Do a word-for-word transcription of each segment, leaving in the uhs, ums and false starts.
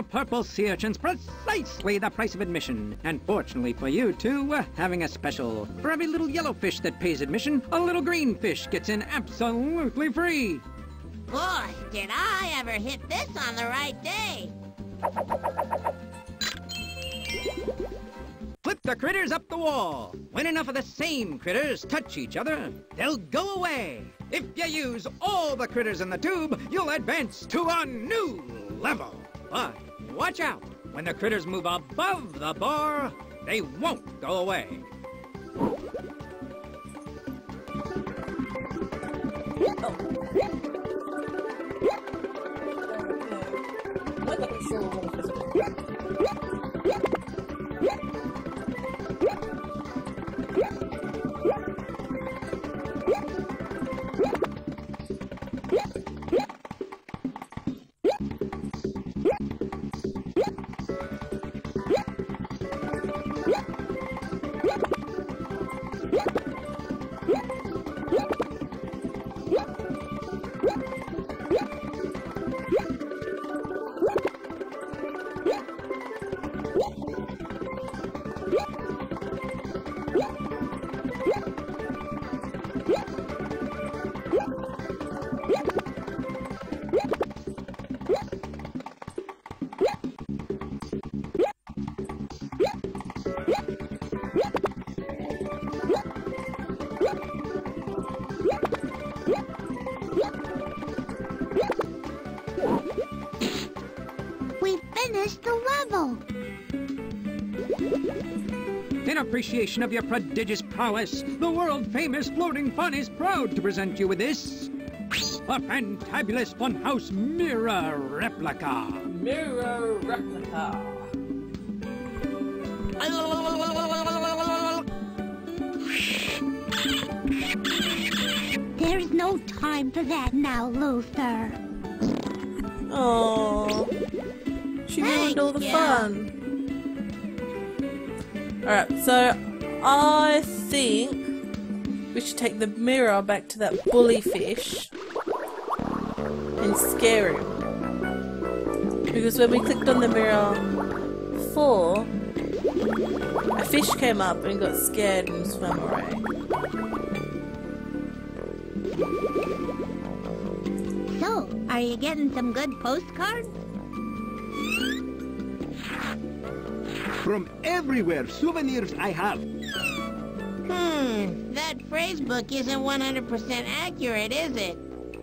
four purple sea urchins, precisely the price of admission. And fortunately for you, too, we're having a special. For every little yellow fish that pays admission, a little green fish gets in absolutely free. Boy, did I ever hit this on the right day. Flip the critters up the wall. When enough of the same critters touch each other, they'll go away. If you use all the critters in the tube, you'll advance to a new level. But watch out. When the critters move above the bar, they won't go away. We finished the level. In appreciation of your prodigious prowess, the world-famous Floating Fun is proud to present you with this, a fantabulous Funhouse mirror replica. Mirror replica. There's no time for that now, Luther. Oh, she ruined all the Thank you. fun. Alright, so I think we should take the mirror back to that bully fish and scare him. Because when we clicked on the mirror before, a fish came up and got scared and swam away. So, are you getting some good postcards? From everywhere, souvenirs I have. Hmm, that phrase book isn't one hundred percent accurate, is it?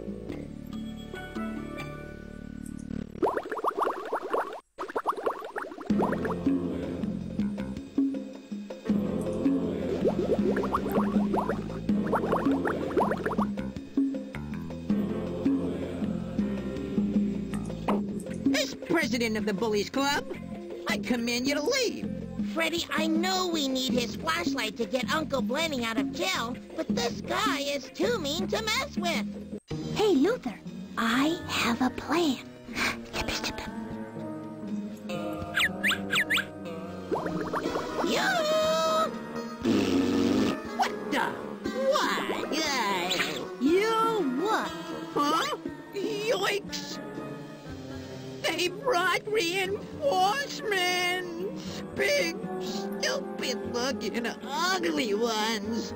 As president of the Bullies Club, I command you to leave. Freddy, I know we need his flashlight to get Uncle Blenny out of jail, but this guy is too mean to mess with. Hey, Luther, I have a plan. You! What the? What? Yeah. You what? Huh? Yoinks! They brought reinforcements! Big, stupid-looking, ugly ones!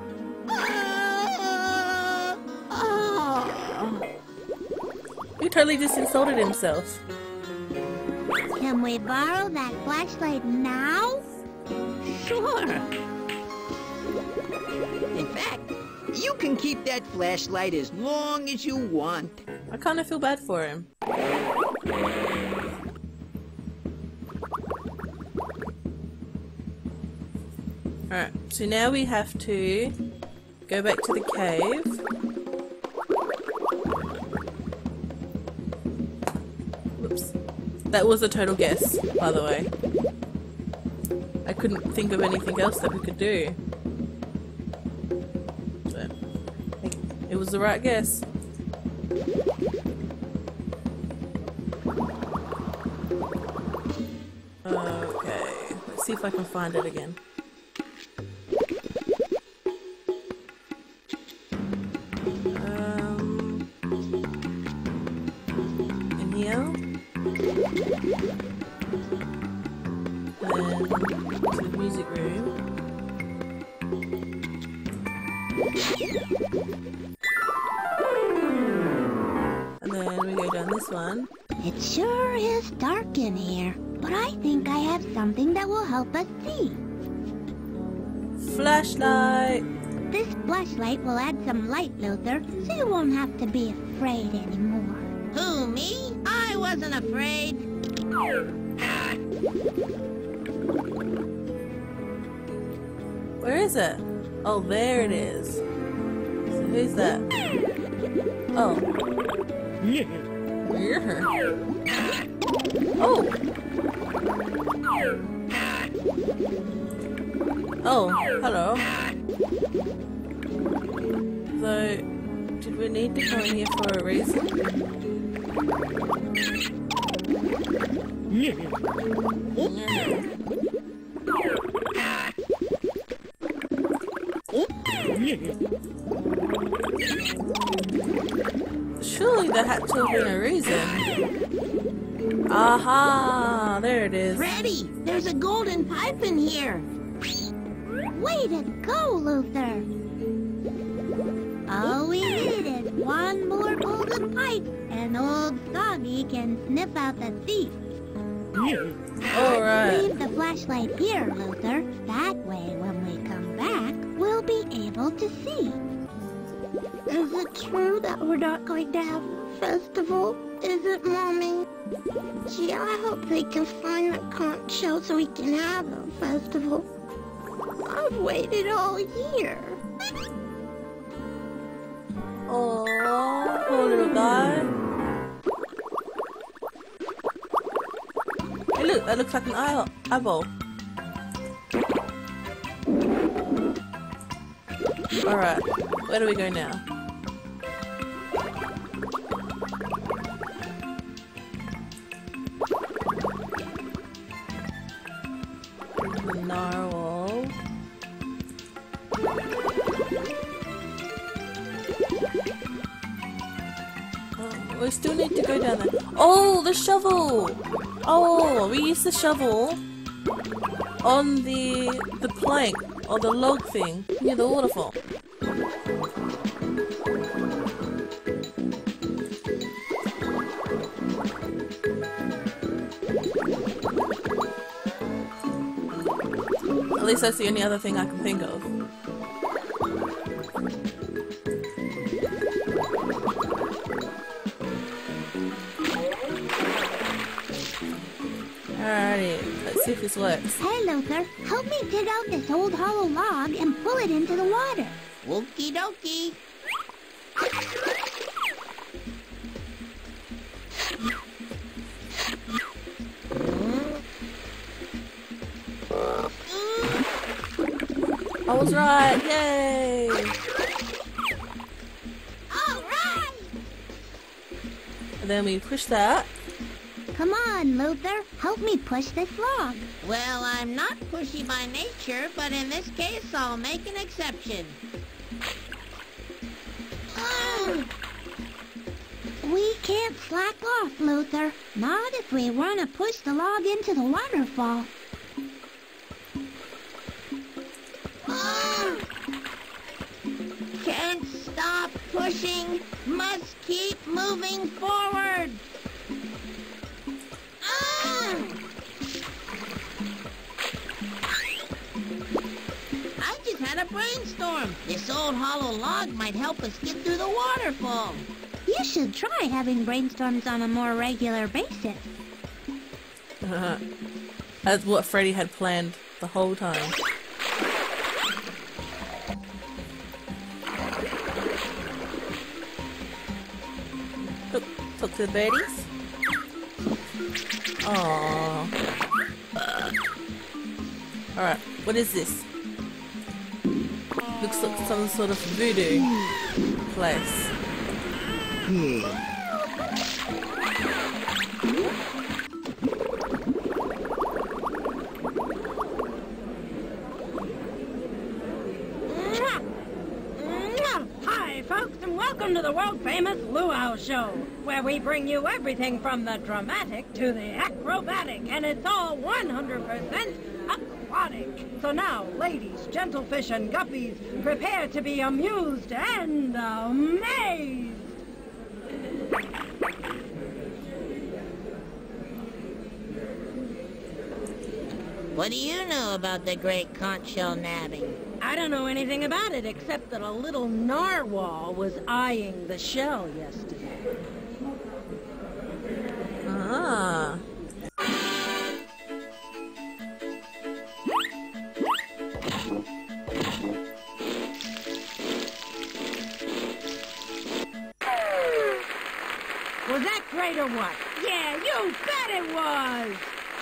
Ah! Ah! He totally just insulted himself. Can we borrow that flashlight now? Sure! In fact, you can keep that flashlight as long as you want. I kind of feel bad for him. Alright, so now we have to go back to the cave. Whoops. That was a total guess, by the way. I couldn't think of anything else that we could do. But it was the right guess. Okay, let's see if I can find it again. Um, in here. into the music room. And then we go down this one. It sure is dark in here, but I think I have something that will help us see. Flashlight! This flashlight will add some light, Luther, so you won't have to be afraid anymore. Who, me? I wasn't afraid. Where is it? Oh, there it is. So who's that? Oh. Yeah. Oh. Oh, hello. So, did we need to come in here for a reason? Yeah. Surely there had to have been a reason. Aha! There it is. Freddy, there's a golden pipe in here. Way to go, Luther. All we need is one more golden pipe, and old Soggy can sniff out the thief. Alright. Leave the flashlight here, Luther. That way, when we come back, we'll be able to see. Is it true that we're not going to have a festival? Is it, Mommy? Gee, I hope they can find the conch shell so we can have a festival. I've waited all year. Oh, poor little guy. Hey, look, that looks like an eye eyeball. Alright, where do we go now? Narwhal. Oh, we still need to go down there. Oh, the shovel! Oh, we used the shovel on the the plank or the log thing near the waterfall. At least that's the only other thing I can think of. Alrighty, let's see if this works. Hey, Luther, help me dig out this old hollow log and pull it into the water. Okie dokie. I was right, yay! All right. And then we push that. Come on, Luther. Help me push this log. Well, I'm not pushy by nature, but in this case, I'll make an exception. Oh. We can't slack off, Luther. Not if we want to push the log into the waterfall. Oh. Can't stop pushing. Must keep moving forward. I just had a brainstorm. This old hollow log might help us get through the waterfall. You should try having brainstorms on a more regular basis. That's what Freddy had planned the whole time. Look, talk to the birdies. Aww. Alright, what is this? Looks like some sort of voodoo place. Hi, folks, and welcome to the world-famous Luau Show, where we bring you everything from the dramatic to the acrobatic, and it's all one hundred percent up aquatic. So now, ladies, gentlefish, and guppies, prepare to be amused and amazed. What do you know about the great conch shell nabbing? I don't know anything about it except that a little narwhal was eyeing the shell yesterday. Ah. Was that great or what? Yeah, you bet it was!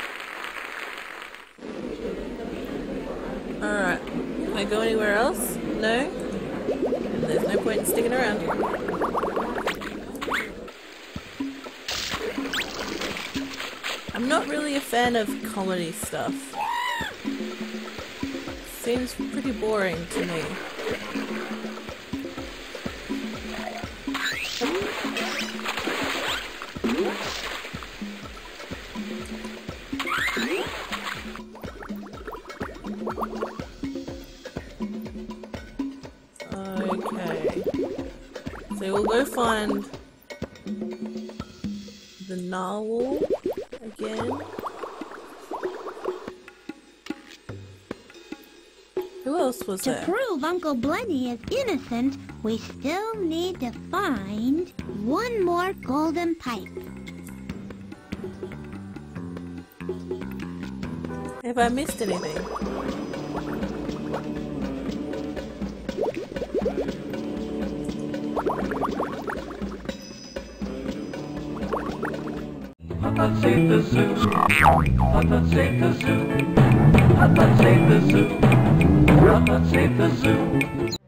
Alright. Can I go anywhere else? No? There's no point in sticking around. I'm not really a fan of comedy stuff. Seems pretty boring to me. Okay. So we'll go find the narwhal again. Who else was To there? prove Uncle Blenny is innocent, we still need to find one more golden pipe. Have I missed anything? Let's save the zoo. Let's save the zoo. Let's save the zoo. Let's save the zoo.